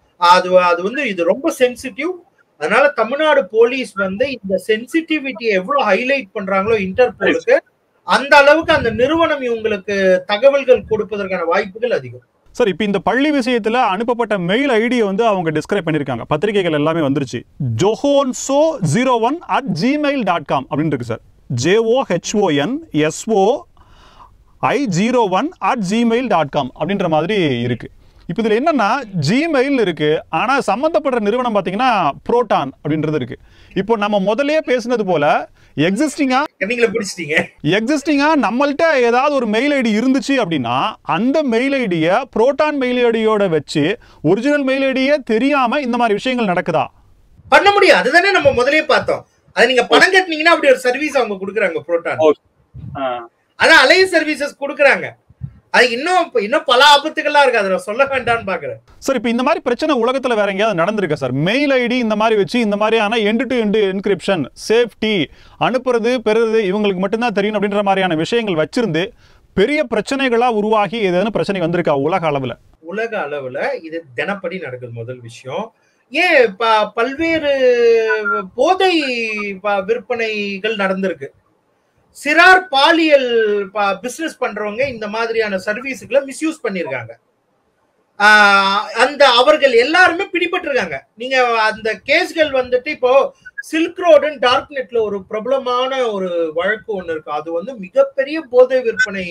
அது இது ரொம்ப சென்சிட்டிவ். அதனால தமிழ்நாடு போலீஸ் இந்த சென்சிட்டிவிட்டியை எவ்வளவு ஹைலைட் பண்றாங்களோ இன்டர்போலுக்கு, அந்த அளவுக்கு அந்த நிறுவனம் இவங்களுக்கு தகவல்கள் கொடுப்பதற்கான வாய்ப்புகள் அதிகம். சார், இப்போ இந்த பள்ளி விஷயத்துல அனுப்பப்பட்ட மெயில் ஐடியை அவங்க டிஸ்கிரைப் பண்ணிருக்காங்க. பத்திரிகைகள் எல்லாமே வந்துருச்சு. johnso01@gmail.com அப்படின்னு இருக்கு சார். JOHONSOI01@gmail.com அப்படின்ற மாதிரி இருக்கு. இப்போ இதில் என்னன்னா, ஜிமெயில் இருக்கு, ஆனால் சம்மந்தப்படுற நிறுவனம் பார்த்தீங்கன்னா புரோட்டான் அப்படின்றது இருக்கு. இப்போ நம்ம முதலே பேசினது போல எக்ஸிஸ்டிங்காக நீங்களே பிடிச்சிட்டீங்க. எக்ஸிஸ்டிங்கா நம்மள்ட்ட ஏதாவது ஒரு மெயில் ஐடி இருந்துச்சு அப்படின்னா அந்த மெயில் ஐடியை புரோட்டான் மெயில் ஐடியோட வச்சு ஒரிஜினல் மெயில் ஐடியே தெரியாம இந்த மாதிரி விஷயங்கள் நடக்குதா? பண்ண முடியும். அதுதானே நம்ம முதலே பார்த்தோம். அது நீங்க பணம் கட்டினீங்கன்னா அப்படி ஒரு சர்வீஸ் அவங்க கொடுக்குறாங்க புரோட்டான். அதான் அலையன்ஸ் சர்வீசஸ் கொடுக்குறாங்க. அது இன்னும் பல ஆபத்துகள்லாம் இருக்கு. அதை சொல்ல வேண்டாம்னு பாக்குறேன். சார், இப்போ இந்த மாதிரி பிரச்சனை உலகத்துல வேற எங்கேயாவது நடந்திருக்கா சார்? மெயில் ஐடி இந்த மாதிரி வச்சு இந்த மாதிரியான end to end encryption, safety, அனுப்புறது பெறுறது இவங்களுக்கு மட்டும்தான் தெரியும் அப்படின்ற மாதிரியான விஷயங்கள் வச்சிருந்து பெரிய பிரச்சனைகளா உருவாகி ஏதாவது பிரச்சனை வந்திருக்கா உலக அளவுல? உலக அளவுல இது தினப்படி நடக்குது. முதல் விஷயம், ஏன் பல்வேறு போதை விற்பனைகள் நடந்திருக்கு. சிறார் பாலியல் பிசினஸ் பண்றவங்க இந்த மாதிரியான சர்வீஸ்களை மிஸ்யூஸ் பண்ணிருக்காங்க. அந்த அவர்கள் எல்லாருமே பிடிபட்டிருக்காங்க. நீங்க அந்த கேஸ்கள் வந்துட்டு இப்போ சில்க் ரோடு டார்க் நெட்ல ஒரு பிரபலமான ஒரு வழக்கு ஒண்ணு இருக்கு. அது வந்து மிகப்பெரிய போதை விற்பனை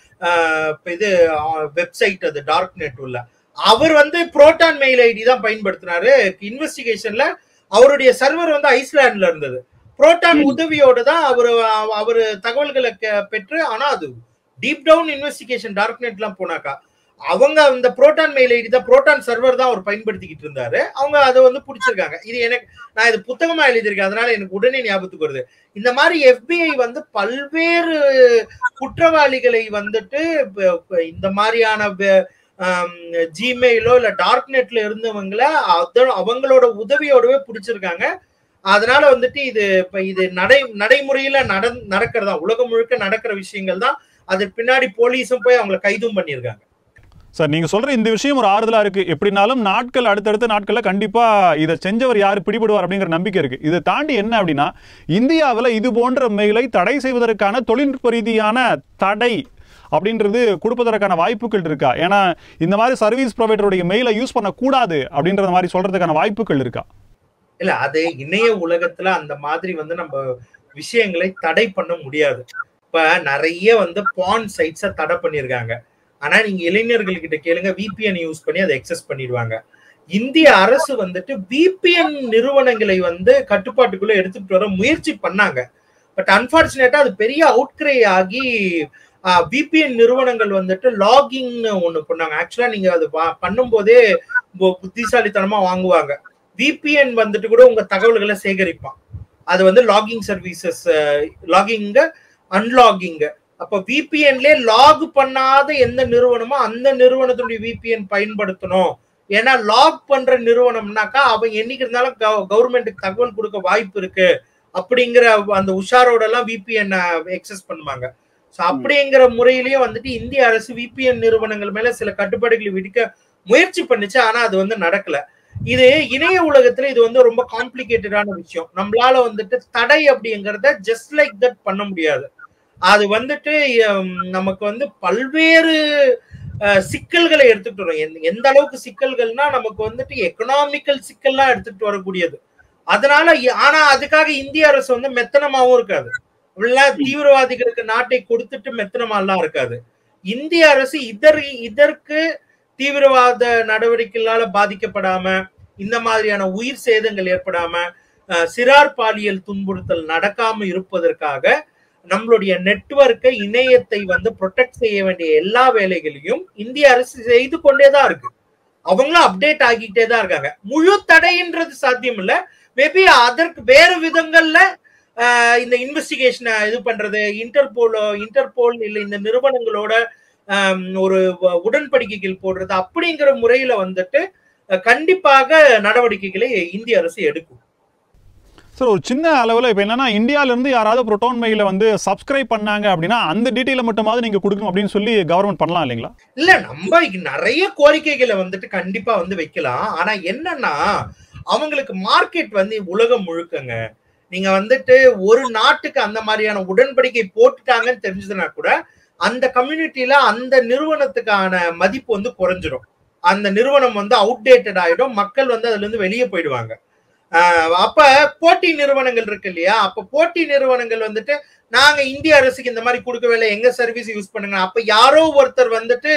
இது வெப்சைட். அது டார்க் நெட் உள்ள அவர் வந்து புரோட்டான் மெயில் ஐடி தான் பயன்படுத்தினாரு. இன்வெஸ்டிகேஷன்ல அவருடைய சர்வர் வந்து ஐஸ்லாண்ட்ல இருந்தது. புரோட்டான் உதவியோட தான் அவரு தகவல்களை பெற்று, ஆனா அது deep down investigation dark net எல்லாம் போனாக்கா அவங்க அந்த புரோட்டான் மெயில் ஐடி தான், புரோட்டான் சர்வர் தான் அவர் பயன்படுத்திக்கிட்டு இருந்தாரு. அவங்க அதை வந்து பிடிச்சிருக்காங்க. இது எனக்கு, நான் இது புத்தகமா எழுதியிருக்கேன், அதனால எனக்கு உடனே ஞாபகத்துக்கு வருது. இந்த மாதிரி FBI வந்து பல்வேறு குற்றவாளிகளை வந்துட்டு இந்த மாதிரியான ஜிமெயிலோ இல்ல டார்க் நெட்ல இருந்தவங்கள அவங்களோட உதவியோடவே பிடிச்சிருக்காங்க. அதனால வந்துட்டு இது நடைமுறையில நடக்கிறதா, உலகம் முழுக்க நடக்கிற விஷயங்கள் தான். அதுக்கு பின்னாடி போலீஸும் போய் அவங்களை கைதும் பண்ணியிருக்காங்க. சார், நீங்க சொல்ற இந்த விஷயம் ஒரு ஆறுதலா இருக்கு. எப்படினாலும் நாட்கள் அடுத்தடுத்த நாட்கள்ல கண்டிப்பா இதை செஞ்சவர் யாரு பிடிபடுவார் அப்படிங்கிற நம்பிக்கை இருக்கு. இதை தாண்டி என்ன அப்படின்னா, இந்தியாவில் இது போன்ற மெயிலை தடை செய்வதற்கான தொழில்நுட்ப ரீதியான தடை அப்படின்றது கொடுப்பதற்கான வாய்ப்புகள் இருக்கா? ஏன்னா இந்த மாதிரி சர்வீஸ் ப்ரொவைடருடைய மெயிலை யூஸ் பண்ணக்கூடாது அப்படின்ற மாதிரி சொல்றதுக்கான வாய்ப்புகள் இருக்கா? இல்ல, அது இணைய உலகத்துல அந்த மாதிரி வந்து நம்ம விஷயங்களை தடை பண்ண முடியாது. இப்ப நிறைய வந்து பான் சைட்ஸ தடை பண்ணிருக்காங்க. ஆனா நீங்க இளைஞர்கள் கிட்ட கேளுங்க, VPN யூஸ் பண்ணி அதை எக்ஸஸ் பண்ணிடுவாங்க. இந்திய அரசு வந்துட்டு VPN நிறுவனங்களை வந்து கட்டுப்பாட்டுக்குள்ள எடுத்துட்டு வர முயற்சி பண்ணாங்க. பட் அன்பார்ச்சுனேட்டா அது பெரிய அவுட்கிரை ஆகி VPN நிறுவனங்கள் வந்துட்டு லாகிங் ஒண்ணு பண்ணாங்க. ஆக்சுவலா நீங்க அது பண்ணும் போதே புத்திசாலித்தனமா வாங்குவாங்க. VPN வந்துட்டு கூட உங்க தகவல்களை சேகரிப்பான். அது வந்து லாகிங் சர்வீசஸ், லாகிங் அன்லாகிங். அப்ப VPNலயே லாக் பண்ணாத எந்த நிறுவனமோ அந்த நிறுவனத்துடைய VPN பயன்படுத்தணும். ஏன்னா லாக் பண்ற நிறுவனம்னாக்கா அவன் என்னைக்கு இருந்தாலும் கவர்மெண்ட்டுக்கு தகவல் கொடுக்க வாய்ப்பு இருக்கு அப்படிங்கிற அந்த உஷாரோட எல்லாம் VPN எக்ஸஸ் பண்ணுவாங்க. ஸோ அப்படிங்கிற முறையிலேயே வந்துட்டு இந்திய அரசு VPN நிறுவனங்கள் மேல சில கட்டுப்பாடுகளை விதிக்க முயற்சி பண்ணுச்சு. ஆனா அது வந்து நடக்கல. இது இணைய உலகத்துல இது வந்து ரொம்ப காம்ப்ளிகேட்டடான விஷயம். நம்மளால வந்துட்டு தடை அப்படிங்கிறத ஜஸ்ட் லைக் தட் பண்ண முடியாது. அது வந்துட்டு நமக்கு வந்து பல்வேறு சிக்கல்களை எடுத்துட்டு வரும். எந்த அளவுக்கு சிக்கல்கள்னா நமக்கு வந்துட்டு எக்கனாமிக்கல் சிக்கல்லாம் எடுத்துட்டு வரக்கூடியது. அதனால ஆனா அதுக்காக இந்திய அரசு வந்து மெத்தனமாவும் இருக்காது. தீவிரவாதிகளுக்கு நாட்டை கொடுத்துட்டு மெத்தனமாலாம் இருக்காது. இந்திய அரசு இதற்கு தீவிரவாத நடவடிக்கைகளால பாதிக்கப்படாம, இந்த மாதிரியான உயிர் சேதங்கள் ஏற்படாம, சிறார் பாலியல் துன்புறுத்தல் நடக்காம இருப்பதற்காக நம்மளுடைய நெட்வொர்க்கை, இணையத்தை வந்து ப்ரொடெக்ட் செய்ய வேண்டிய எல்லா வேலைகளையும் இந்திய அரசு செய்து கொண்டேதான் இருக்கு. அவங்களும் அப்டேட் ஆகிட்டே தான் இருக்காங்க. முழு தடைன்றது சாத்தியம் இல்ல. மேபி அதற்கு வேறு விதங்கள்ல இந்த இன்வெஸ்டிகேஷனை இது பண்றது, இன்டர்போல் இல்ல இந்த நிறுவனங்களோட ஒரு உடன்படிக்கைகள் போடுறது அப்படிங்கிற முறையில வந்துட்டு கண்டிப்பாக நடவடிக்கைகளை இந்திய அரசு எடுக்கும். சார், ஒரு சின்ன அளவில் இப்போ என்னன்னா, இந்தியாவில இருந்து யாராவது புரோட்டான் மெயிலை வந்து சப்ஸ்கிரைப் பண்ணாங்க அப்படின்னா அந்த டீட்டெயிலை மட்டுமாவது நீங்க கொடுக்கணும் அப்படின்னு சொல்லி கவர்மெண்ட் பண்ணலாம் இல்லைங்களா? இல்ல, நம்ம நிறைய கோரிக்கைகளை வந்துட்டு கண்டிப்பா வந்து வைக்கலாம். ஆனா என்னன்னா, அவங்களுக்கு மார்க்கெட் வந்து உலகம் முழுக்கங்க. நீங்க வந்துட்டு ஒரு நாட்டுக்கு அந்த மாதிரியான உடன்படிக்கை போட்டுட்டாங்கன்னு தெரிஞ்சதுன்னா கூட அந்த கம்யூனிட்டியில அந்த நிறுவனத்துக்கான மதிப்பு வந்து குறைஞ்சிடும். அந்த நிறுவனம் வந்து அவுட்டேட்டட் ஆயிடும். மக்கள் வந்து அதுல இருந்து வெளியே போயிடுவாங்க. அப்ப போட்டி நிறுவனங்கள் இருக்கு இல்லையா? அப்ப போட்டி நிறுவனங்கள் வந்துட்டு நாங்க இந்திய அரசுக்கு இந்த மாதிரி கொடுக்கவே இல்லை, எங்க சர்வீஸ் யூஸ் பண்ணுங்க. அப்ப யாரோ ஒருத்தர் வந்துட்டு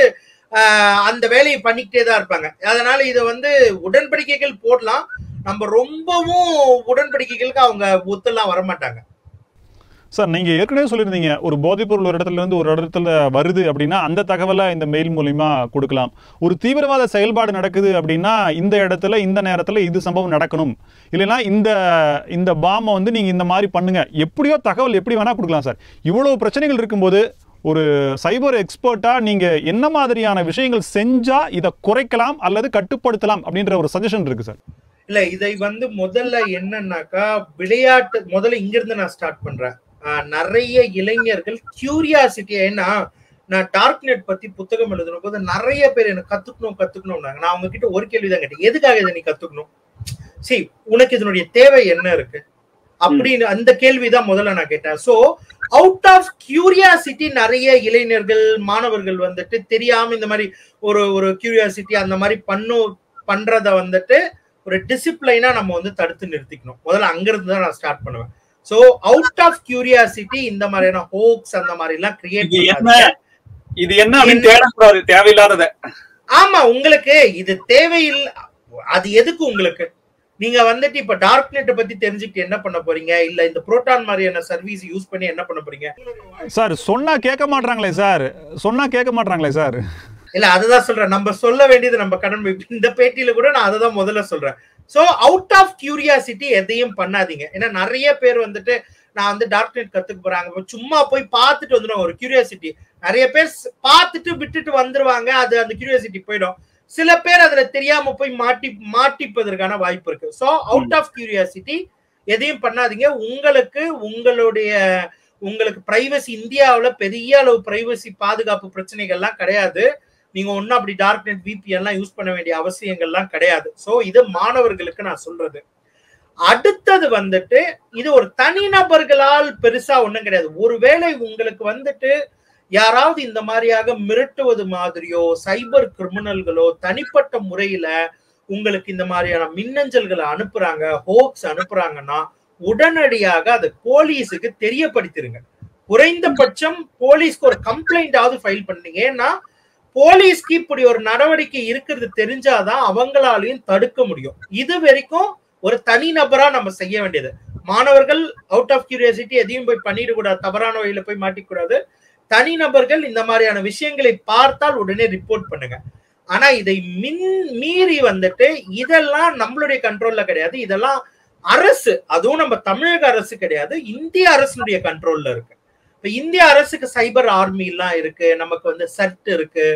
அந்த வேலையை பண்ணிக்கிட்டே தான் இருப்பாங்க. அதனால இதை வந்து உடன்படிக்கைகள் போடலாம். நம்ம ரொம்பவும் உடன்படிக்கைகளுக்கு அவங்க ஒத்துலாம் வரமாட்டாங்க. சார் நீங்க ஏற்கனவே சொல்லியிருந்தீங்க ஒரு போதைப்பொருள் ஒரு இடத்துல இருந்து ஒரு இடத்துல வருது அப்படின்னா அந்த தகவலை இந்த மெயில் மூலியமா கொடுக்கலாம். ஒரு தீவிரவாத செயல்பாடு நடக்குது அப்படின்னா இந்த இடத்துல இந்த நேரத்துல இது சம்பவம் நடக்கணும், இல்லைன்னா இந்த பாம்பை வந்து நீங்க இந்த மாதிரி பண்ணுங்க, எப்படியோ தகவல் எப்படி வேணா கொடுக்கலாம் சார். இவ்வளவு பிரச்சனைகள் இருக்கும்போது ஒரு சைபர் எக்ஸ்பர்ட்டா நீங்க என்ன மாதிரியான விஷயங்கள் செஞ்சா இதை குறைக்கலாம் அல்லது கட்டுப்படுத்தலாம் அப்படின்ற ஒரு சஜஷன் இருக்கு சார்? இல்ல இதை வந்து முதல்ல என்னன்னாக்கா விளையாட்டு முதல்ல இங்கிருந்து நான் ஸ்டார்ட் பண்றேன். நிறைய இளைஞர்கள் கியூரியாசிட்டி, ஏன்னா நான் டார்க் நெட் பத்தி புத்தகம் எழுதுன போது நிறைய பேர் எனக்கு கத்துக்கணும்னாங்க. நான் அவங்க கிட்ட ஒரு கேள்விதான் கேட்டேன், எதுக்காக இதை நீ கத்துக்கணும், சரி உனக்கு இதனுடைய தேவை என்ன இருக்கு அப்படின்னு அந்த கேள்விதான் முதல்ல நான் கேட்டேன். சோ அவுட் ஆஃப் கியூரியாசிட்டி நிறைய இளைஞர்கள் மாணவர்கள் வந்துட்டு தெரியாம இந்த மாதிரி ஒரு கியூரியாசிட்டி அந்த மாதிரி பண்றத வந்துட்டு ஒரு டிசிப்ளைனா நம்ம வந்து தடுத்து நிறுத்திக்கணும். முதல்ல அங்கிருந்து தான் நான் ஸ்டார்ட் பண்ணுவேன். சோ அவுட் ஆஃப் கியூரியாசிட்டி இந்த மாதிரியான ஹோப்ஸ் அந்த மாதிரி எல்லாம் கிரியேட் இது என்ன அப்படின்னு தேடக்கூடாது, தேவையில்லாதத. ஆமா, உங்களுக்கு இது தேவையில்லை, அது எதுக்கு உங்களுக்கு? நீங்க வந்துட்டு இப்ப டார்க் நெட் பத்தி தெரிஞ்சுக்கிட்டு என்ன பண்ண போறீங்க, இல்ல இந்த புரோட்டான் மாதிரியான சர்வீஸ் யூஸ் பண்ணி என்ன பண்ண போறீங்க? சார் சொன்னா கேட்க மாட்டாங்களே சார். இல்ல அதுதான் சொல்றேன், நம்ம சொல்ல வேண்டியது நம்ம கடன். இந்த பேட்டியில கூட நான் அதை தான் முதல்ல சொல்றேன். சோ அவுட் ஆஃப் கியூரியாசிட்டி எதையும் பண்ணாதீங்க. ஏன்னா நிறைய பேர் வந்துட்டு நான் வந்து டார்க் நெட் கத்துக்க போறாங்க, சும்மா போய் பார்த்துட்டு வந்துடும். ஒரு கியூரியாசிட்டி, நிறைய பேர் பார்த்துட்டு விட்டுட்டு வந்துருவாங்க, அது அந்த கியூரியாசிட்டி போயிடும். சில பேர் அதுல தெரியாம போய் மாட்டிப்பதற்கான வாய்ப்பு இருக்கு. சோ அவுட் ஆஃப் கியூரியாசிட்டி எதையும் பண்ணாதீங்க. உங்களுக்கு பிரைவசி, இந்தியாவில பெரிய அளவு பிரைவசி பாதுகாப்பு பிரச்சனைகள்லாம் கிடையாது. நீங்க ஒன்னும் அப்படி டார்க் நெட் VPN எல்லாம் யூஸ் பண்ண வேண்டிய அவசியங்கள்லாம் கிடையாது. சோ இது மாணவர்களுக்கு நான் சொல்றது. அடுத்தது வந்துட்டு இது ஒரு தனிநபர்களால் பெருசா ஒண்ணும் கிடையாது. ஒருவேளை உங்களுக்கு வந்துட்டு யாராவது இந்த மாதிரியாக மிரட்டுவது மாதிரியோ சைபர் கிரிமினல்களோ தனிப்பட்ட முறையில உங்களுக்கு இந்த மாதிரியான மின்னஞ்சல்களை அனுப்புறாங்க, ஹோக்ஸ் அனுப்புறாங்கன்னா உடனடியாக அதை போலீஸுக்கு தெரியப்படுத்திருங்க. குறைந்தபட்சம் போலீஸ்க்கு ஒரு கம்ப்ளைண்ட் ஆவது ஃபைல் பண்ணீங்க. ஏன்னா போலீஸ்க்கு இப்படி ஒரு நடவடிக்கை இருக்கிறது தெரிஞ்சாதான் அவங்களாலையும் தடுக்க முடியும். இது வரைக்கும் ஒரு தனிநபரா நம்ம செய்ய வேண்டியது. மாணவர்கள் அவுட் ஆஃப் கியூரியாசிட்டி எதையும் போய் பண்ணிடக்கூடாது, தவறான வழியில போய் மாட்டிக்கூடாது. தனிநபர்கள் இந்த மாதிரியான விஷயங்களை பார்த்தால் உடனே ரிப்போர்ட் பண்ணுங்க. ஆனா இதை மீறி வந்துட்டு இதெல்லாம் நம்மளுடைய கண்ட்ரோல்ல கிடையாது. இதெல்லாம் அரசு, அதுவும் நம்ம தமிழக அரசு கிடையாது, இந்திய அரசுடைய கண்ட்ரோல்ல இருக்கு. இப்ப இந்திய அரசுக்கு சைபர் ஆர்மி எல்லாம் இருக்கு, நமக்கு வந்து சர்ட் இருக்கு,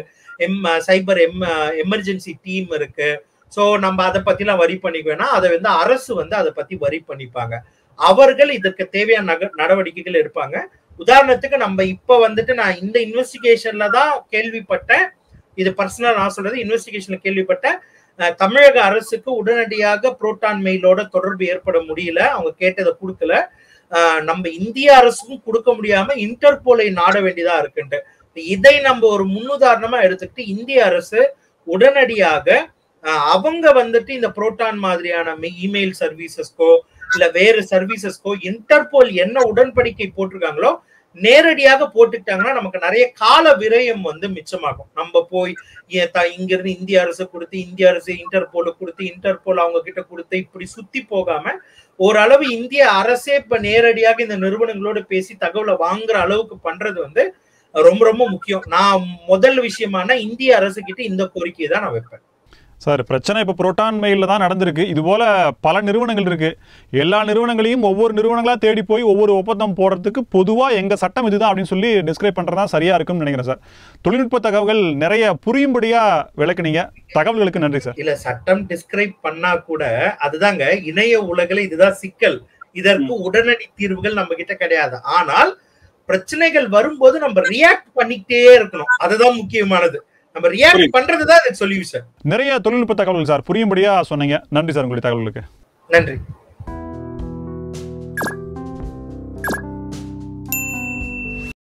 சைபர் எமர்ஜென்சி டீம் இருக்கு. சோ நம்ம அதை பத்தி எல்லாம் வரி பண்ணிக்குவேன்னா அதை வந்து அரசு வந்து அதை பத்தி வரி பண்ணிப்பாங்க. அவர்கள் இதற்கு தேவையான நடவடிக்கைகள் எடுப்பாங்க. உதாரணத்துக்கு நம்ம இப்ப வந்துட்டு நான் இந்த இன்வெஸ்டிகேஷன்ல தான் கேள்விப்பட்டேன், இது பர்சனலா நான் சொல்றது, இன்வெஸ்டிகேஷன்ல கேள்விப்பட்டேன் தமிழக அரசுக்கு உடனடியாக புரோட்டான் மெயிலோட தொடர்பு ஏற்பட முடியல, அவங்க கேட்டதை கொடுக்கல. நம்ம இந்திய அரசுக்கும் கொடுக்க முடியாம இன்டர்போலை நாட வேண்டியதா இருக்குன்ட்டு. இதை நம்ம ஒரு முன்னுதாரணமா எடுத்துக்கிட்டு இந்திய அரசு உடனடியாக அவங்க வந்துட்டு இந்த புரோட்டான் மாதிரியான இமெயில் சர்வீசஸ்க்கோ இல்ல வேறு சர்வீசஸ்க்கோ இன்டர்போல் என்ன உடன்படிக்கை போட்டிருக்காங்களோ நேரடியாக போட்டுக்கிட்டாங்கன்னா நமக்கு நிறைய கால விரயம் வந்து மிச்சமாகும். நம்ம போய் இங்க இருந்து இந்திய அரசு கொடுத்து, இந்திய அரசு இன்டர்போல கொடுத்து, இன்டர்போல் அவங்க கிட்ட கொடுத்து, இப்படி சுத்தி போகாம ஓரளவு இந்திய அரசே இப்ப நேரடியாக இந்த நிறுவனங்களோட பேசி தகவலை வாங்குற அளவுக்கு பண்றது வந்து ரொம்ப ரொம்ப முக்கியம். நான் முதல் விஷயமான இந்திய அரசு கிட்ட இந்த கோரிக்கையை தான் நான் வைப்பேன். சார் பிரச்சனை இப்போ புரோட்டான் மெயிலில் தான் நடந்திருக்கு. இது போல பல நிறுவனங்கள் இருக்கு. எல்லா நிறுவனங்களையும் ஒவ்வொரு நிறுவனங்களா தேடி போய் ஒவ்வொரு ஒப்பந்தம் போடுறதுக்கு பொதுவாக எங்க சட்டம் இதுதான் அப்படின்னு சொல்லி டிஸ்கிரைப் பண்றதா சரியா இருக்கும்னு நினைக்கிறேன் சார். தொழில்நுட்ப தகவல்கள் நிறைய புரியும்படியா விளக்குனீங்க. தகவல்களுக்கு நன்றி சார். இல்ல சட்டம் டிஸ்கிரைப் பண்ணா கூட அதுதாங்க இணைய உலகில் இதுதான் சிக்கல். இதற்கு உடனடி தீர்வுகள் நம்ம கிட்ட கிடையாது. ஆனால் பிரச்சனைகள் வரும்போது நம்ம ரியாக்ட் பண்ணிக்கிட்டே இருக்கணும், அதுதான் முக்கியமானது. நம்ம ரியாக்ட் பண்றதுதான் சொல்யூஷன். நிறைய தொழில்நுட்ப தகவல்கள் சார் புரியும்படியா சொன்னீங்க. நன்றி சார் உங்களுடைய தகவல்களுக்கு. நன்றி.